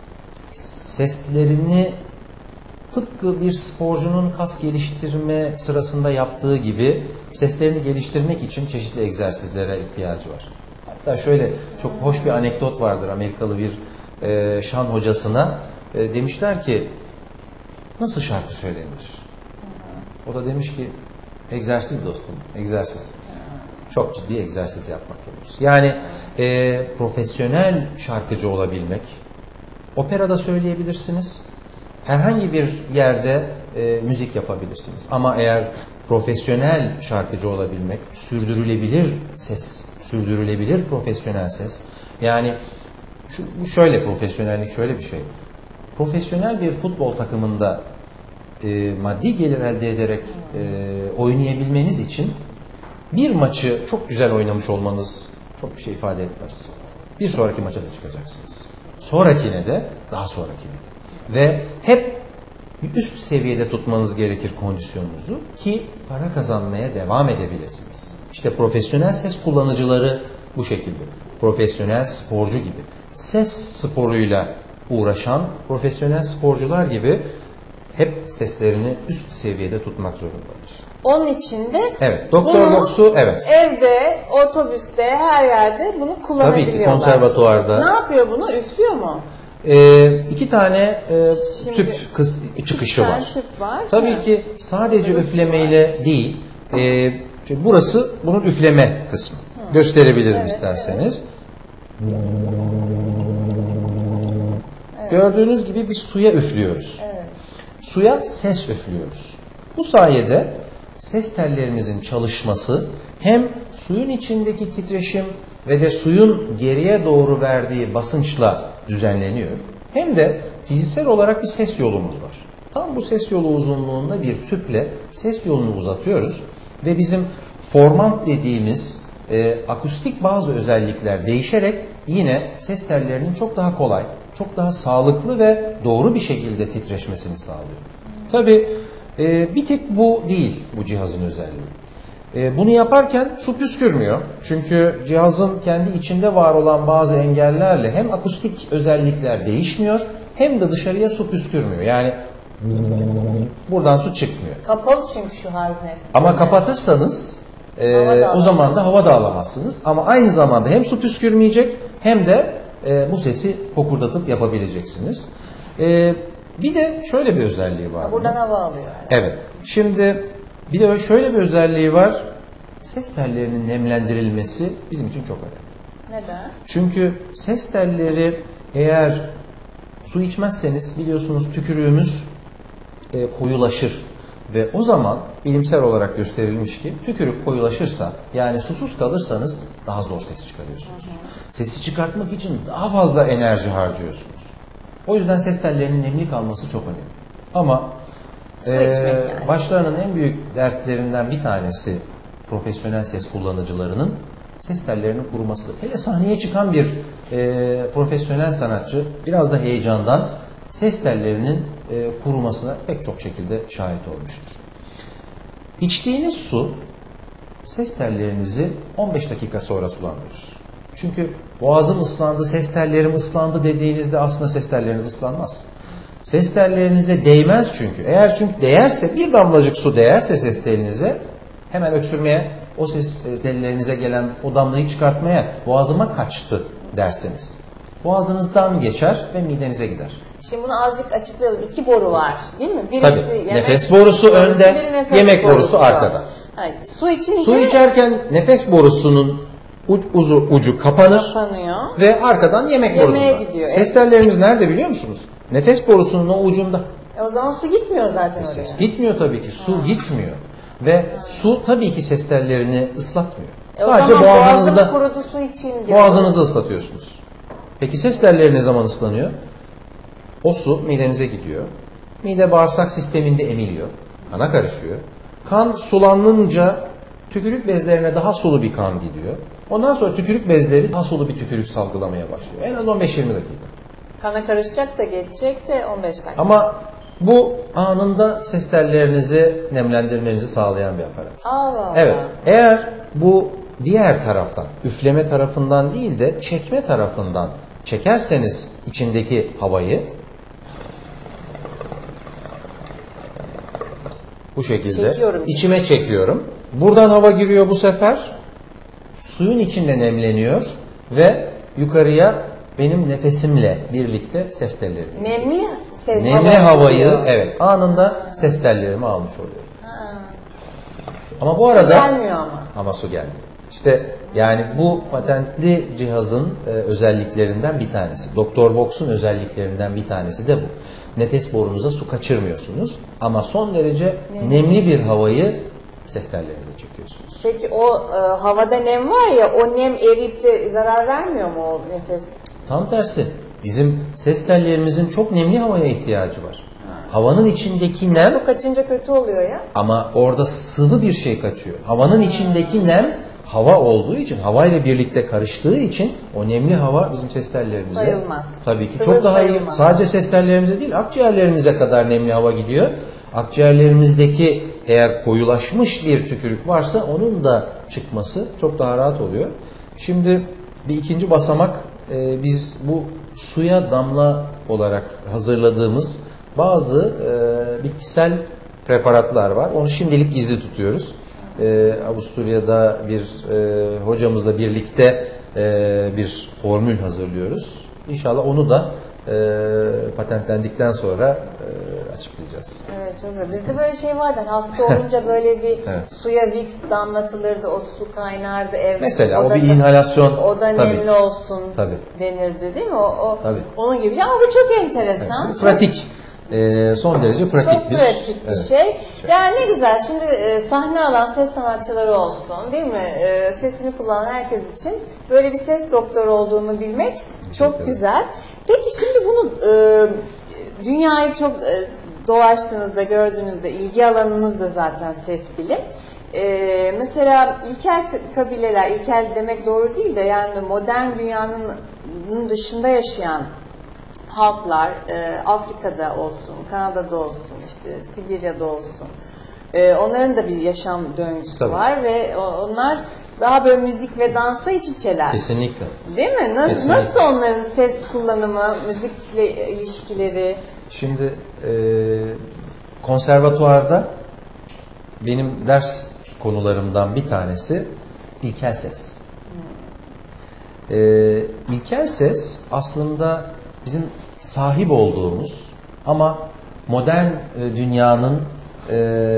seslerini tıpkı bir sporcunun kas geliştirme sırasında yaptığı gibi seslerini geliştirmek için çeşitli egzersizlere ihtiyacı var. Hatta şöyle çok hoş bir anekdot vardır. Amerikalı bir e, şan hocasına e, demişler ki nasıl şarkı söylenir? O da demiş ki egzersiz dostum, egzersiz. Çok ciddi egzersiz yapmak gerekir. Yani e, profesyonel şarkıcı olabilmek, operada söyleyebilirsiniz, herhangi bir yerde e, müzik yapabilirsiniz. Ama eğer profesyonel şarkıcı olabilmek, sürdürülebilir ses, sürdürülebilir profesyonel ses. Yani şu, şöyle profesyonellik şöyle bir şey. Profesyonel bir futbol takımında e, maddi gelir elde ederek e, oynayabilmeniz için bir maçı çok güzel oynamış olmanız çok bir şey ifade etmez. Bir sonraki maça da çıkacaksınız. Sonrakine de, daha sonrakine de. Ve hep üst seviyede tutmanız gerekir kondisyonunuzu ki para kazanmaya devam edebilirsiniz. İşte profesyonel ses kullanıcıları bu şekilde. Profesyonel sporcu gibi. Ses sporuyla uğraşan profesyonel sporcular gibi hep seslerini üst seviyede tutmak zorundadır. Onun için de evet, doktor boxu evet. Evde, otobüste, her yerde bunu kullanabiliyorlar. Tabii ki konservatuvarda. Ne yapıyor bunu? Üflüyor mu? Ee, iki tane e, Şimdi, tüp kıs, çıkışı var. Tüp var. Tabii mi? ki sadece üflemeyle değil. E, burası bunun üfleme kısmı. Hı. Gösterebilirim evet, isterseniz. Evet. Evet. Gördüğünüz gibi bir suya üflüyoruz. Evet. Suya ses üflüyoruz. Bu sayede ses tellerimizin çalışması hem suyun içindeki titreşim ve de suyun geriye doğru verdiği basınçla düzenleniyor. Hem de fiziksel olarak bir ses yolumuz var. Tam bu ses yolu uzunluğunda bir tüple ses yolunu uzatıyoruz ve bizim formant dediğimiz e, akustik bazı özellikler değişerek yine ses tellerinin çok daha kolay, çok daha sağlıklı ve doğru bir şekilde titreşmesini sağlıyor. Tabii e, bir tek bu değil bu cihazın özelliği. E, bunu yaparken su püskürmüyor. Çünkü cihazın kendi içinde var olan bazı engellerle hem akustik özellikler değişmiyor hem de dışarıya su püskürmüyor. Yani buradan su çıkmıyor. Kapalı çünkü şu haznesi. Ama kapatırsanız e, o zaman da hava da alamazsınız. Ama aynı zamanda hem su püskürmeyecek hem de e, bu sesi fokurdatıp yapabileceksiniz. E, bir de şöyle bir özelliği var. Buradan hava alıyor. Yani. Evet. Şimdi bir de şöyle bir özelliği var. Ses tellerinin nemlendirilmesi bizim için çok önemli. Neden? Çünkü ses telleri eğer su içmezseniz biliyorsunuz tükürüğümüz e, koyulaşır. Ve o zaman bilimsel olarak gösterilmiş ki tükürük koyulaşırsa yani susuz kalırsanız daha zor ses çıkarıyorsunuz. Hı hı. Sesi çıkartmak için daha fazla enerji harcıyorsunuz. O yüzden ses tellerinin nemli kalması çok önemli. Ama Ee, yani. başlarının en büyük dertlerinden bir tanesi profesyonel ses kullanıcılarının ses tellerinin kurumasıdır. Hele sahneye çıkan bir e, profesyonel sanatçı biraz da heyecandan ses tellerinin e, kurumasına pek çok şekilde şahit olmuştur. İçtiğiniz su ses tellerinizi on beş dakika sonra sulandırır. Çünkü boğazım ıslandı, ses tellerim ıslandı dediğinizde aslında ses telleriniz ıslanmaz. Ses tellerinize değmez çünkü. Eğer çünkü değerse, bir damlacık su değerse ses telinize hemen öksürmeye, o ses tellerinize gelen o damlayı çıkartmaya boğazıma kaçtı dersiniz. Boğazınızdan geçer ve midenize gider. Şimdi bunu azıcık açıklayalım. İki boru var değil mi? Birisi Tabii. Yemek, nefes borusu önde, nefes yemek borusu, borusu arkada. Hayır, su içince... Su içerken nefes borusunun ucu, ucu kapanır kapanıyor ve arkadan yemek Yemeğe borusunda. gidiyor. Ses tellerimiz nerede biliyor musunuz? Nefes borusunun o ucunda. E o zaman su gitmiyor zaten e ses oraya. Gitmiyor tabii ki. Su ha. gitmiyor. Ve ha. su tabii ki ses tellerini ıslatmıyor. E Sadece boğazınızda kurudu, su içeyim diyor. Boğazınızı ıslatıyorsunuz. Peki ses telleri ne zaman ıslanıyor? O su midenize gidiyor. Mide bağırsak sisteminde emiliyor. Kana karışıyor. Kan sulanınca tükürük bezlerine daha sulu bir kan gidiyor. Ondan sonra tükürük bezleri daha sulu bir tükürük salgılamaya başlıyor. En az on beş yirmi dakika. Kana karışacak da geçecek de on beş dakika. Ama bu anında ses tellerinizi nemlendirmenizi sağlayan bir aparat. Allah Allah. Evet. Eğer bu diğer taraftan, üfleme tarafından değil de çekme tarafından çekerseniz içindeki havayı bu şekilde çekiyorum. içime çekiyorum. Buradan hava giriyor bu sefer. Suyun içinde nemleniyor ve yukarıya benim nefesimle birlikte ses tellerimi. Nemli ses Nemli havayı evet anında ses tellerimi almış oluyorum. Ha. Ama bu arada Gelmiyor ama. ama su gelmiyor. İşte yani bu patentli cihazın e, özelliklerinden bir tanesi. doktor Vox'un özelliklerinden bir tanesi de bu. Nefes borunuza su kaçırmıyorsunuz ama son derece nemli, nemli bir havayı ses tellerinize çekiyorsunuz. Peki o e, havada nem var ya, o nem eriyip de zarar vermiyor mu o nefes? Tam tersi. Bizim ses tellerimizin çok nemli havaya ihtiyacı var. Ha. Havanın içindeki nem... Su kaçınca kötü oluyor ya. Ama orada sıvı bir şey kaçıyor. Havanın ha. içindeki nem hava olduğu için, havayla birlikte karıştığı için o nemli hava bizim ses tellerimize... Sayılmaz. Tabii ki Sıvı çok daha sayılmaz. iyi. Sadece ses tellerimize değil, akciğerlerimize kadar nemli hava gidiyor. Akciğerlerimizdeki eğer koyulaşmış bir tükürük varsa onun da çıkması çok daha rahat oluyor. Şimdi bir ikinci basamak e, biz bu suya damla olarak hazırladığımız bazı e, bitkisel preparatlar var. Onu şimdilik gizli tutuyoruz. E, Avusturya'da bir e, hocamızla birlikte e, bir formül hazırlıyoruz. İnşallah onu da e, patentlendikten sonra e, açıklayacağız. Evet, çok güzel. Bizde böyle şey vardı. Hasta olunca böyle bir evet. suya Vicks damlatılırdı. O su kaynardı. Ev, Mesela o, o da, bir inhalasyon. O da nemli tabii. olsun tabii. denirdi değil mi? O, o tabii. Onun gibi bir şey. Ama bu çok enteresan. Evet, pratik. Ee, son derece pratik çok bir, pratik bir evet, şey. şey. Yani ne güzel. Şimdi e, sahne alan ses sanatçıları olsun değil mi? E, sesini kullanan herkes için böyle bir ses doktoru olduğunu bilmek çok ederim. Güzel. Peki şimdi bunu e, dünyayı çok e, dolaştığınızda, gördüğünüzde, ilgi alanınız da zaten ses bilim. Ee, mesela ilkel kabileler, ilkel demek doğru değil de yani modern dünyanın dışında yaşayan halklar, e, Afrika'da olsun, Kanada'da olsun, işte Sibirya'da olsun, e, onların da bir yaşam döngüsü Tabii. var ve onlar daha böyle müzik ve dansla iç içeler. Kesinlikle. Değil mi? Nasıl, Kesinlikle. nasıl onların ses kullanımı, müzikle ilişkileri? Şimdi e, konservatuvarda benim ders konularımdan bir tanesi ilkel ses. Hmm. E, ilkel ses aslında bizim sahip olduğumuz ama modern e, dünyanın e,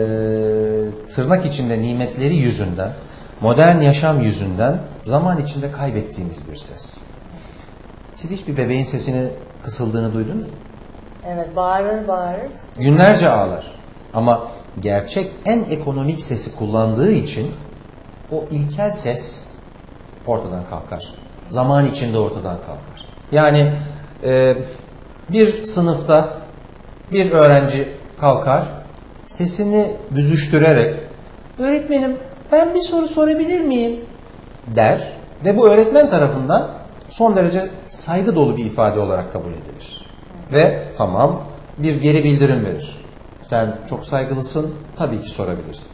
tırnak içinde nimetleri yüzünden, modern yaşam yüzünden zaman içinde kaybettiğimiz bir ses. Siz hiç bir bebeğin sesini kısıldığını duydunuz mu? Evet, bağırır bağırır. Günlerce ağlar. Ama gerçek en ekonomik sesi kullandığı için o ilkel ses ortadan kalkar. Zaman içinde ortadan kalkar. Yani e, bir sınıfta bir öğrenci kalkar, sesini büzüştürerek öğretmenim ben bir soru sorabilir miyim der ve bu öğretmen tarafından son derece saygı dolu bir ifade olarak kabul edilir. Ve tamam bir geri bildirim verir. Sen çok saygılısın, tabii ki sorabilirsin.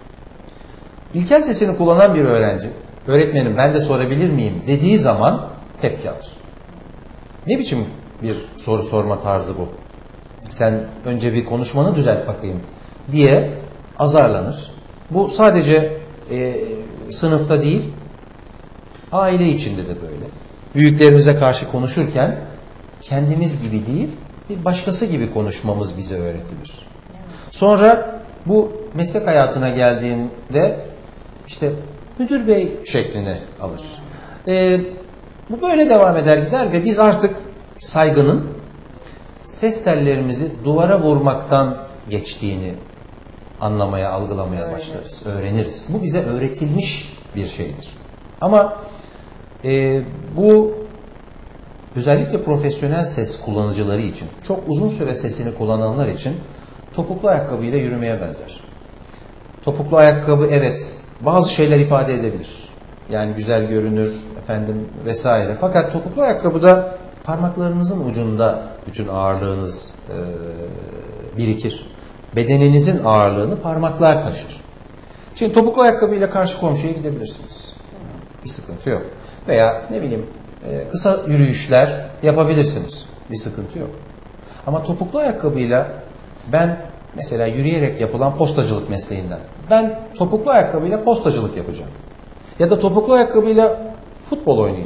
İlkel sesini kullanan bir öğrenci, öğretmenim ben de sorabilir miyim dediği zaman tepki alır. Ne biçim bir soru sorma tarzı bu? Sen önce bir konuşmanı düzelt bakayım diye azarlanır. Bu sadece e, sınıfta değil, aile içinde de böyle. Büyüklerimize karşı konuşurken kendimiz gibi değil, bir başkası gibi konuşmamız bize öğretilir. Sonra bu meslek hayatına geldiğinde işte müdür bey şeklini alır. Ee, bu böyle devam eder gider ve biz artık saygının ses tellerimizi duvara vurmaktan geçtiğini anlamaya, algılamaya Öyle. başlarız, öğreniriz. Bu bize öğretilmiş bir şeydir. Ama e, bu özellikle profesyonel ses kullanıcıları için, çok uzun süre sesini kullananlar için topuklu ayakkabıyla yürümeye benzer. Topuklu ayakkabı evet bazı şeyler ifade edebilir. Yani güzel görünür efendim vesaire. Fakat topuklu ayakkabıda parmaklarınızın ucunda bütün ağırlığınız e, birikir. Bedeninizin ağırlığını parmaklar taşır. Şimdi topuklu ayakkabıyla karşı komşuya gidebilirsiniz. Bir sıkıntı yok. Veya ne bileyim e, kısa yürüyüşler yapabilirsiniz. Bir sıkıntı yok. Ama topuklu ayakkabıyla ben mesela yürüyerek yapılan postacılık mesleğinden ben topuklu ayakkabıyla postacılık yapacağım. Ya da topuklu ayakkabıyla futbol oynayacağım.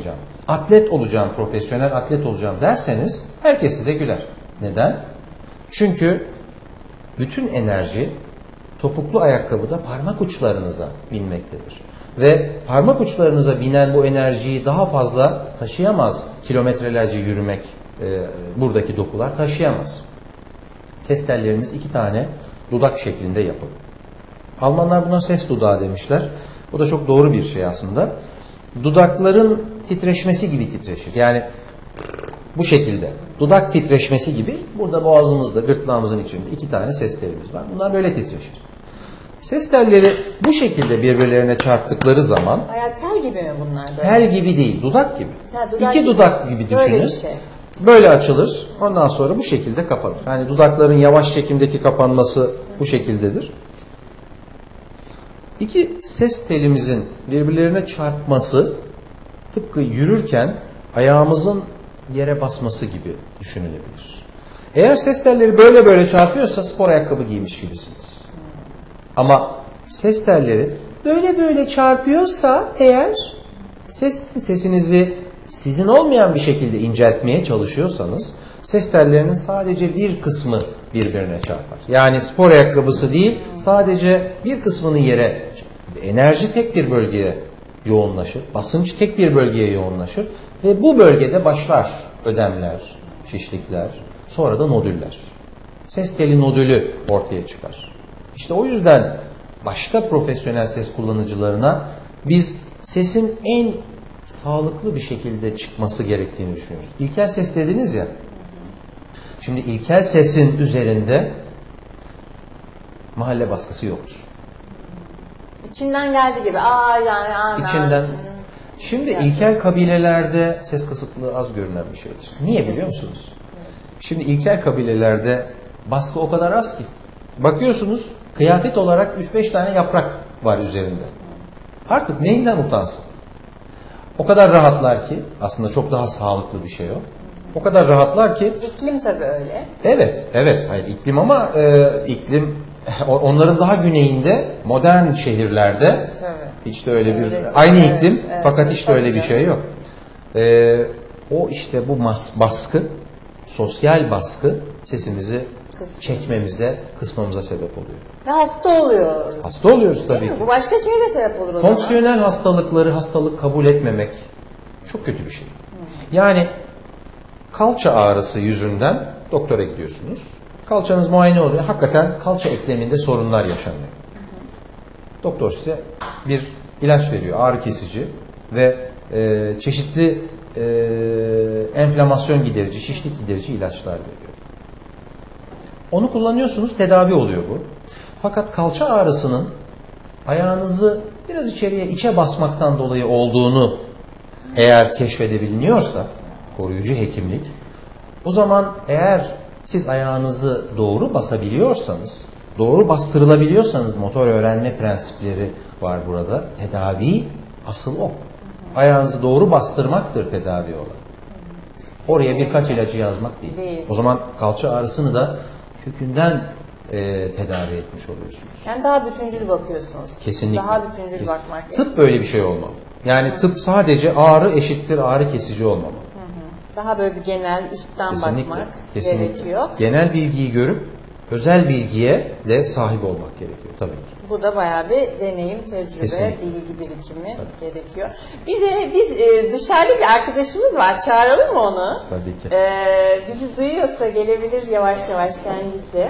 atlet olacağım, profesyonel atlet olacağım derseniz herkes size güler. Neden? Çünkü bütün enerji topuklu ayakkabıda parmak uçlarınıza binmektedir. Ve parmak uçlarınıza binen bu enerjiyi daha fazla taşıyamaz. Kilometrelerce yürümek e, buradaki dokular taşıyamaz. Ses tellerimiz iki tane dudak şeklinde yapı. Almanlar buna ses dudağı demişler. O da çok doğru bir şey aslında. Dudakların titreşmesi gibi titreşir. Yani bu şekilde. Dudak titreşmesi gibi burada boğazımızda, gırtlağımızın içinde iki tane ses telimiz var. Bunlar böyle titreşir. Ses telleri bu şekilde birbirlerine çarptıkları zaman Bayağı tel gibi mi bunlar? Böyle? tel gibi değil, dudak gibi. Ha, dudak İki gibi. dudak gibi düşünün. Böyle bir şey. Böyle açılır. Ondan sonra bu şekilde kapanır. Yani dudakların yavaş çekimdeki kapanması bu şekildedir. İki ses telimizin birbirlerine çarpması tıpkı yürürken ayağımızın yere basması gibi düşünülebilir. Eğer ses telleri böyle böyle çarpıyorsa spor ayakkabı giymiş gibisiniz. Ama ses telleri böyle böyle çarpıyorsa eğer ses sesinizi sizin olmayan bir şekilde inceltmeye çalışıyorsanız ses tellerinin sadece bir kısmı birbirine çarpar. Yani spor ayakkabısı değil, sadece bir kısmını yere, enerji tek bir bölgeye yoğunlaşır, basınç tek bir bölgeye yoğunlaşır ve bu bölgede başlar ödemler, şişlikler, sonra da nodüller. Ses teli nodülü ortaya çıkar. İşte o yüzden başta profesyonel ses kullanıcılarına biz sesin en sağlıklı bir şekilde çıkması gerektiğini düşünüyoruz. İlkel ses dediniz ya. Şimdi ilkel sesin üzerinde mahalle baskısı yoktur. İçinden geldiği gibi. Aa yani ana. İçinden. Şimdi ilkel kabilelerde ses kısıklığı az görünen bir şeydir. Niye biliyor musunuz? Şimdi ilkel kabilelerde baskı o kadar az ki. Bakıyorsunuz kıyafet olarak üç beş tane yaprak var üzerinde. Artık neyinden utansın? O kadar rahatlar ki, aslında çok daha sağlıklı bir şey o. O kadar rahatlar ki. İklim tabii öyle. Evet, evet. Hayır iklim ama e, iklim onların daha güneyinde modern şehirlerde Tabii. hiç de öyle bir Evet, aynı evet, iklim evet, fakat hiç de öyle bir canım. şey yok. E, o işte bu mas, baskı, sosyal baskı sesimizi Kısım. çekmemize, kısmamıza sebep oluyor. Ve hasta oluyor. Hasta oluyoruz tabii Değil mi? ki. Bu başka şeye de sebep olur o zaman. Fonksiyonel hastalıkları hastalık kabul etmemek çok kötü bir şey. Yani kalça ağrısı yüzünden doktora gidiyorsunuz. Kalçanız muayene oluyor. Hakikaten kalça ekleminde sorunlar yaşanıyor. Doktor size bir ilaç veriyor, ağrı kesici ve e, çeşitli e, enflamasyon giderici, şişlik giderici ilaçlar veriyor. Onu kullanıyorsunuz, tedavi oluyor bu. Fakat kalça ağrısının ayağınızı biraz içeriye, içe basmaktan dolayı olduğunu eğer keşfedebiliniyorsa, koruyucu hekimlik, o zaman eğer siz ayağınızı doğru basabiliyorsanız, doğru bastırılabiliyorsanız, motor öğrenme prensipleri var burada, tedavi asıl o. Ayağınızı doğru bastırmaktır tedavi olan. Oraya birkaç ilacı yazmak değil. Değil. O zaman kalça ağrısını da kökünden e, tedavi etmiş oluyorsunuz. Yani daha bütüncül bakıyorsunuz. Kesinlikle. Daha bütüncül Kesin. bakmak gerekiyor. Tıp böyle bir şey olmalı. Yani Hı. tıp sadece ağrı eşittir ağrı kesici olmamalı. Daha böyle bir genel üstten Kesinlikle. bakmak Kesinlikle. gerekiyor. Genel bilgiyi görüp özel bilgiye de sahip olmak gerekiyor tabii ki. Bu da bayağı bir deneyim, tecrübe, Kesinlikle. bilgi birikimi tabii. gerekiyor. Bir de biz e, dışarıda bir arkadaşımız var. Çağıralım mı onu? Tabii ki. E, bizi duyuyorsa gelebilir yavaş yavaş kendisi.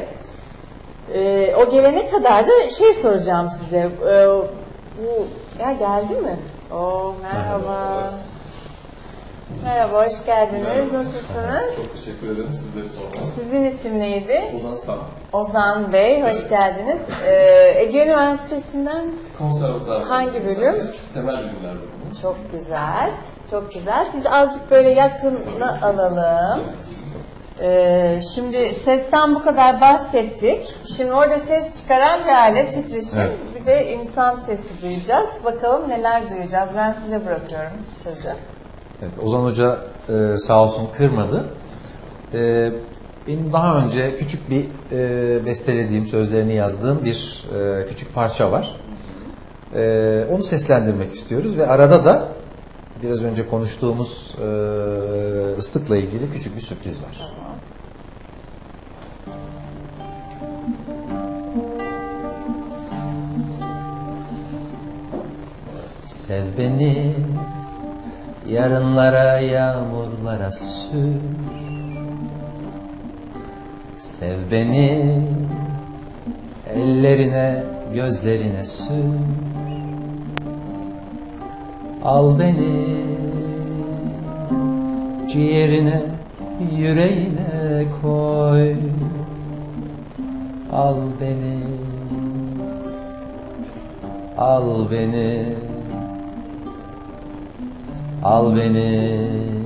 E, o gelene kadar da şey soracağım size. E, bu ya geldi mi? Oo merhaba. Merhaba. Merhaba, hoş geldiniz. Merhaba. Nasılsınız? Çok teşekkür ederim. Sizleri sormak. Sizin isim neydi? Ozan Sağ. Ozan Bey, hoş Evet. geldiniz. Ee, Ege Üniversitesi'nden Konservatuar. Hangi bölüm? Temel bilimler bölümü. çok güzel, çok güzel. Siz azıcık böyle yakına alalım. Ee, şimdi sesten bu kadar bahsettik. Şimdi orada ses çıkaran bir alet, titreşim. Evet. Bir de insan sesi duyacağız. Bakalım neler duyacağız. Ben size bırakıyorum sözü. Evet, Ozan Hoca e, sağ olsun kırmadı. E, benim daha önce küçük bir e, bestelediğim, sözlerini yazdığım bir e, küçük parça var. E, onu seslendirmek istiyoruz ve arada da biraz önce konuştuğumuz e, ıslıkla ilgili küçük bir sürpriz var. Tamam. Sev beni, yarınlara, yağmurlara sür. Sev beni, ellerine, gözlerine sür. Al beni, ciğerine, yüreğine koy. Al beni, al beni. Al beni,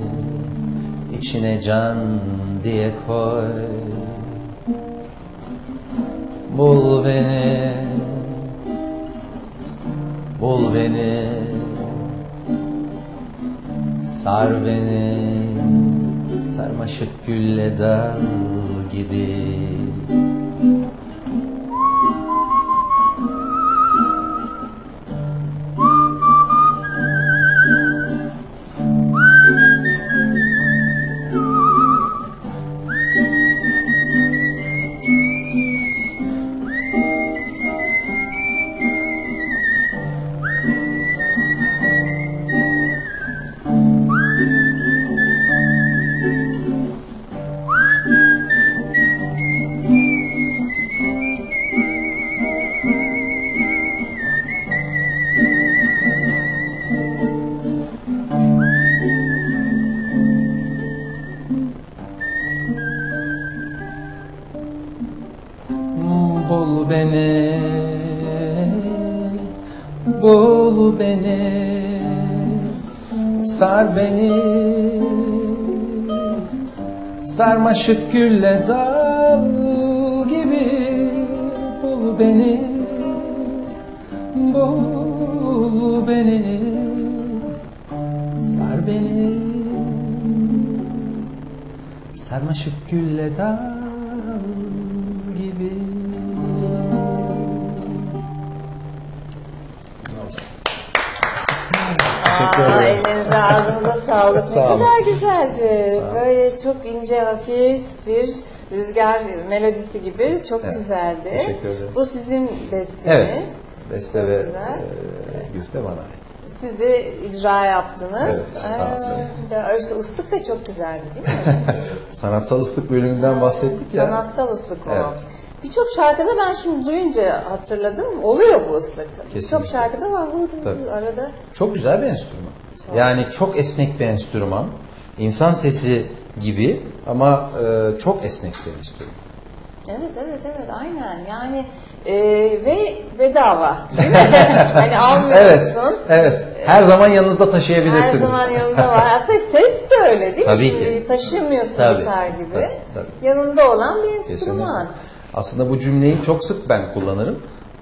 içine can diye koy. Bul beni, bul beni. Sar beni, sarmaşık gülle dal gibi. Bul beni, bul beni, sar beni, sarmaşık gülle dal gibi. Bul beni, bul beni, sar beni, sarmaşık gülle dal gibi. Aa, elinize ağzınıza sağlık. Ne Sağ olun. kadar güzeldi. Sağ olun. Böyle çok ince, hafif bir rüzgar melodisi gibi çok Evet. güzeldi. Teşekkür ederim. Bu sizin besteniz. Evet, beste Çok ve güzel. e, güfte bana ait. Siz de icra yaptınız. Evet, sağ olun. Ee, işte ıslık da çok güzeldi değil mi? Sanatsal ıslık bölümünden bahsettik ya. Sanatsal ıslık o. Evet. Birçok şarkıda ben şimdi duyunca hatırladım. Oluyor bu ıslık. Birçok Kesinlikle. şarkıda var. Vur, vur, Tabii. arada. Çok güzel bir enstrüman. Çok. Yani çok esnek bir enstrüman. İnsan sesi gibi ama e, çok esnek bir enstrüman. Evet, evet, evet. Aynen. Yani e, ve bedava. Değil mi? Hani Evet, almıyorsun. evet. Her zaman yanınızda taşıyabilirsiniz. Her zaman yanında var. Aslında ses de öyle değil mi? Tabii Şimdi ki. taşımıyorsun Tabii, gitar gibi. tabii, tabii. Yanında olan bir Kesinlikle. enstrüman. Aslında bu cümleyi çok sık ben kullanırım.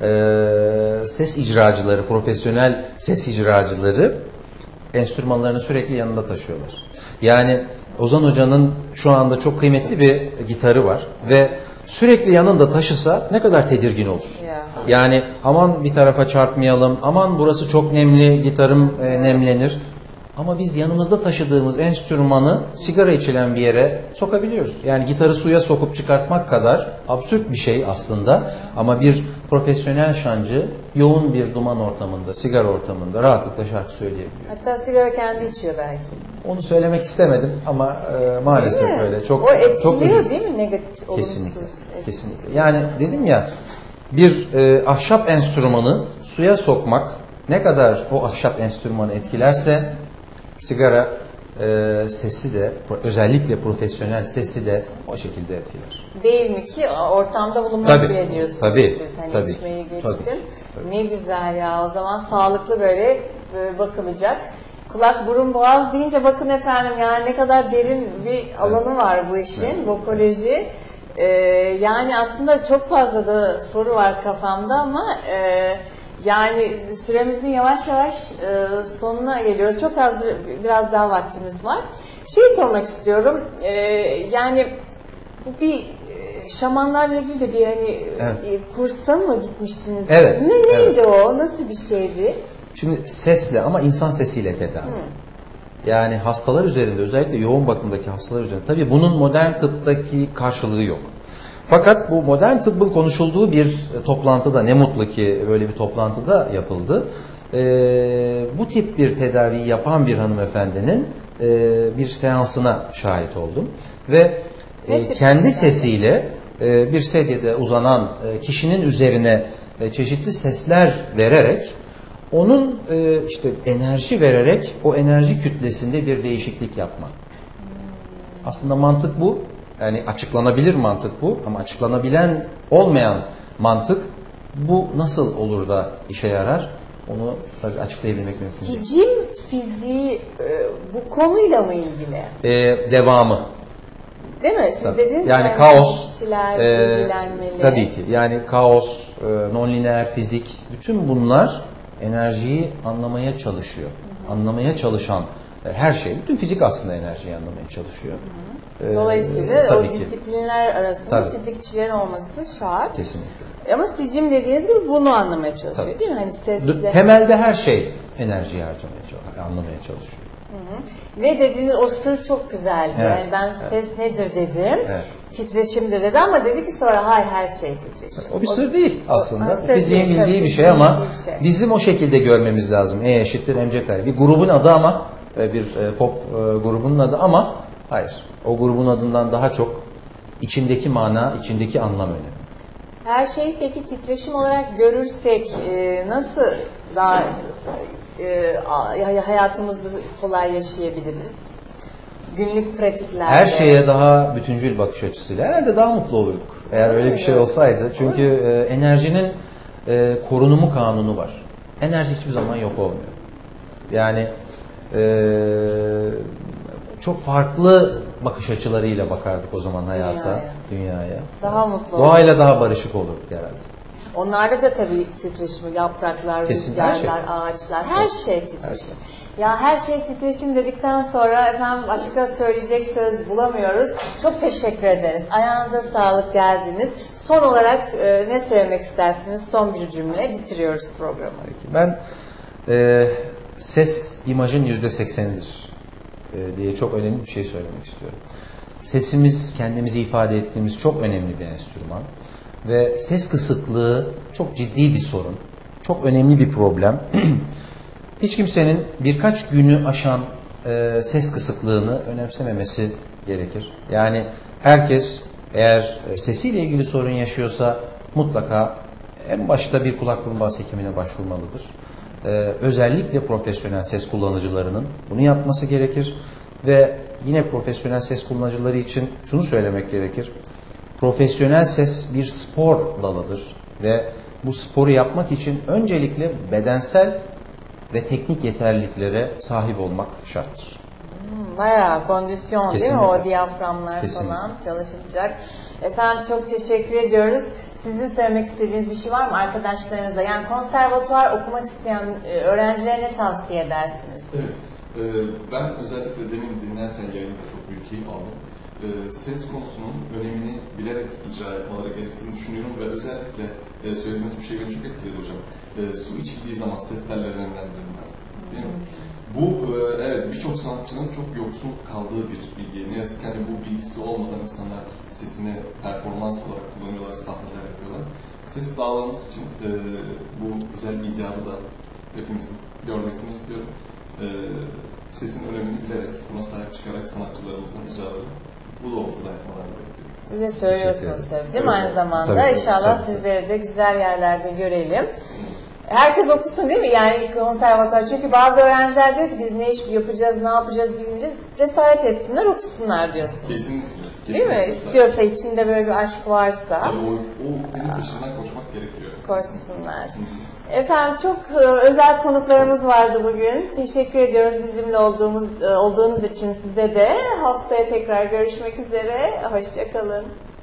Ee, ses icracıları, profesyonel ses icracıları enstrümanlarını sürekli yanında taşıyorlar. Yani Ozan Hoca'nın şu anda çok kıymetli bir gitarı var ve sürekli yanında taşısa ne kadar tedirgin olur. Ya. Yani aman bir tarafa çarpmayalım, aman burası çok nemli, gitarım e, nemlenir. Ama biz yanımızda taşıdığımız enstrümanı sigara içilen bir yere sokabiliyoruz. Yani gitarı suya sokup çıkartmak kadar absürt bir şey aslında. Ama bir profesyonel şancı yoğun bir duman ortamında, sigara ortamında rahatlıkla şarkı söyleyebiliyor. Hatta sigara kendi içiyor belki. Onu söylemek istemedim ama e, maalesef Değil mi? öyle. Çok o etkiliyor çok üzücü. değil mi? Negatif, Kesinlikle. olumsuz etkiliyor. Kesinlikle. Yani dedim ya bir e, ahşap enstrümanı suya sokmak ne kadar o ahşap enstrümanı etkilerse sigara e, sesi de özellikle profesyonel sesi de o şekilde etkiler. Değil mi ki ortamda bulunmak Tabii, bile diyorsunuz tabii, siz. Hani tabii, içmeyi geçtim. tabii, tabii. Ne güzel ya. O zaman sağlıklı böyle, böyle bakılacak. Kulak, burun, boğaz deyince bakın efendim yani ne kadar derin bir alanı var bu işin. Evet. Vokoloji. Ee, yani aslında çok fazla da soru var kafamda ama e, yani süremizin yavaş yavaş e, sonuna geliyoruz. Çok az bir, biraz daha vaktimiz var. Şey sormak istiyorum. E, yani bu bir e, şamanlarla ilgili de bir hani Evet. e, kursa mı gitmiştiniz? Evet, Ne neydi evet. o? Nasıl bir şeydi? Şimdi sesle ama insan sesiyle tedavi. Yani hastalar üzerinde, özellikle yoğun bakımdaki hastalar üzerinde. Tabii bunun modern tıptaki karşılığı yok. Fakat bu modern tıbbın konuşulduğu bir toplantıda, ne mutlu ki böyle bir toplantıda yapıldı. Ee, bu tip bir tedaviyi yapan bir hanımefendinin e, bir seansına şahit oldum. Ve e, kendi sesiyle e, bir sedyede uzanan e, kişinin üzerine e, çeşitli sesler vererek, onun e, işte enerji vererek o enerji kütlesinde bir değişiklik yapmak. Aslında mantık bu. Yani açıklanabilir mantık bu, ama açıklanabilen olmayan mantık bu nasıl olur da işe yarar? Onu tabii açıklayabilmek mümkün değil. Sicim fiziği e, bu konuyla mı ilgili? Ee, devamı. Değil mi? Siz Tabii. dediniz yani yani kaos, fizikçiler e, ilgilenmeli. tabii ki. Yani kaos, e, nonlineer fizik, bütün bunlar enerjiyi anlamaya çalışıyor. Hı hı. Anlamaya çalışan e, her şey, bütün fizik aslında enerjiyi anlamaya çalışıyor. Hı hı. Dolayısıyla ee, o ki. disiplinler arasında Tabii. fizikçilerin olması şart. Kesinlikle. Ama sicim dediğiniz gibi bunu anlamaya çalışıyor, Tabii. değil mi? Hani sesle. Temelde her şey enerjiyi harcamaya çalışıyor, anlamaya çalışıyor. Hı hı. Ve dediğiniz o sır çok güzeldi. Evet. Yani ben Evet. ses nedir dedim. Evet. Titreşimdir dedi, ama dedi ki sonra hayır, her şey titreşim. O bir sır değil aslında. O, sır Fiziğin değil, bildiği tabii, bir şey ama bir şey. bizim o şekilde görmemiz lazım. E eşittir mc kare. Bir grubun adı ama bir pop grubunun adı, ama hayır. O grubun adından daha çok içindeki mana, içindeki anlam önemli. Her şeyi peki titreşim olarak görürsek e, nasıl daha e, hayatımızı kolay yaşayabiliriz? Günlük pratiklerde. Her şeye daha bütüncül bakış açısıyla herhalde daha mutlu olurduk. Eğer öyle bir şey olsaydı. Çünkü e, enerjinin e, korunumu kanunu var. Enerji hiçbir zaman yok olmuyor. Yani e, çok farklı bakış açılarıyla bakardık o zaman hayata, dünyaya. dünyaya. Daha mutlu olurduk. Doğayla daha barışık olurduk herhalde. Onlarda da tabii titreşim, yapraklar, Kesin, her rüzgarlar, şey. ağaçlar, her şey titreşim. Her şey. Ya her şey titreşim dedikten sonra efendim başka söyleyecek söz bulamıyoruz. Çok teşekkür ederiz. Ayağınıza sağlık, geldiniz. Son olarak e, ne söylemek istersiniz? Son bir cümle bitiriyoruz programı. Peki. Ben e, ses imajın yüzde seksenidir e, diye çok önemli bir şey söylemek istiyorum. Sesimiz, kendimizi ifade ettiğimiz çok önemli bir enstrüman. Ve ses kısıklığı çok ciddi bir sorun. Çok önemli bir problem. Hiç kimsenin birkaç günü aşan e, ses kısıklığını önemsememesi gerekir. Yani herkes eğer e, sesiyle ilgili sorun yaşıyorsa mutlaka en başta bir kulak burun boğaz hekimine başvurmalıdır. E, özellikle profesyonel ses kullanıcılarının bunu yapması gerekir. Ve yine profesyonel ses kullanıcıları için şunu söylemek gerekir. Profesyonel ses bir spor dalıdır ve bu sporu yapmak için öncelikle bedensel ve teknik yeterliliklere sahip olmak şarttır. Hmm, bayağı kondisyon. Kesinlikle. Değil mi? O diyaframlar Kesinlikle. falan çalışılacak. Efendim çok teşekkür ediyoruz. Sizin söylemek istediğiniz bir şey var mı arkadaşlarınıza? Yani konservatuvar okumak isteyen öğrencilerine tavsiye edersiniz. Evet. Ee, ben özellikle demin dinlerken yayında çok büyük keyif aldım. Ee, ses konusunun önemini bilerek icra yapmaları gerektiğini düşünüyorum ve özellikle e, söylediğiniz bir şey beni çok etkiledi hocam. E, su içildiği zaman ses telleri nemlendirilmez. Değil mi? Bu e, evet birçok sanatçının çok yoksun kaldığı bir bilgi. Ne yazık ki hani bu bilgisi olmadan insanlar sesini performans olarak kullanıyorlar, sahneler yapıyorlar. Ses sağlamamız için e, bu güzel icadı da hepimizin görmesini istiyorum. E, sesin önemini bilerek, buna sahip çıkarak sanatçılarımızın icraları bu doğrultuda yapmalarını bekliyorum. Siz de söylüyorsunuz tabii değil mi? Evet. Aynı zamanda Tabii, inşallah tabii. sizleri de güzel yerlerde görelim. Herkes okusun değil mi? Yani konservatuvar. Çünkü bazı öğrenciler diyor ki biz ne iş yapacağız, ne yapacağız bilmeyeceğiz. Cesaret etsinler, okusunlar diyorsunuz. Kesinlikle. Değil mi? İstiyorsa, içinde böyle bir aşk varsa. Yani o, o benim peşinden koşmak gerekiyor. Koşsunlar. Efendim çok e, özel konuklarımız vardı bugün. Teşekkür ediyoruz bizimle olduğumuz e, olduğunuz için size de. Haftaya tekrar görüşmek üzere. Hoşça kalın.